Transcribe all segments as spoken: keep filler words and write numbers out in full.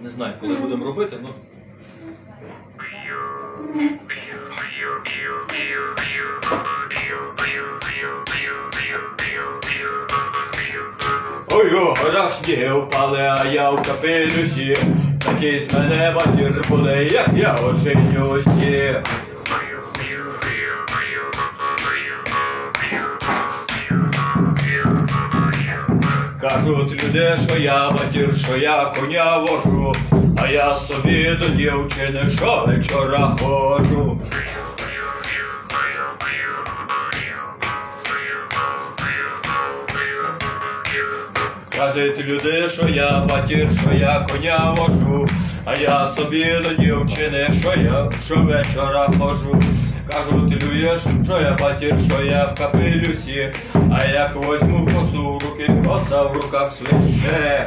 Не знаю, коли будемо робити, ну. Ой, у горах сніги впали, а я в капелюсі. Такий з мене матір буде, як я оженюся. Кажуть люди, що я матір, що я коня вожу, а я собі до дівчини щовечора ходжу. Кажуть люди, що я матір, що я коня вожу, а я собі до дівчини, що я щовечора ходжу. Кажуть люди, що я матір, що я в капелюсі, а як возьму косу в руки, коса в руках свище.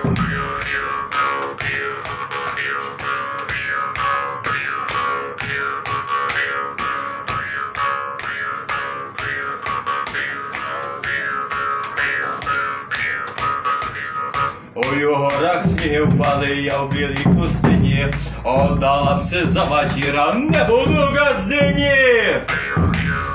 Ой, у горах сніги впали, я в білій пустині, отдала б се за матіра, не буду газдині.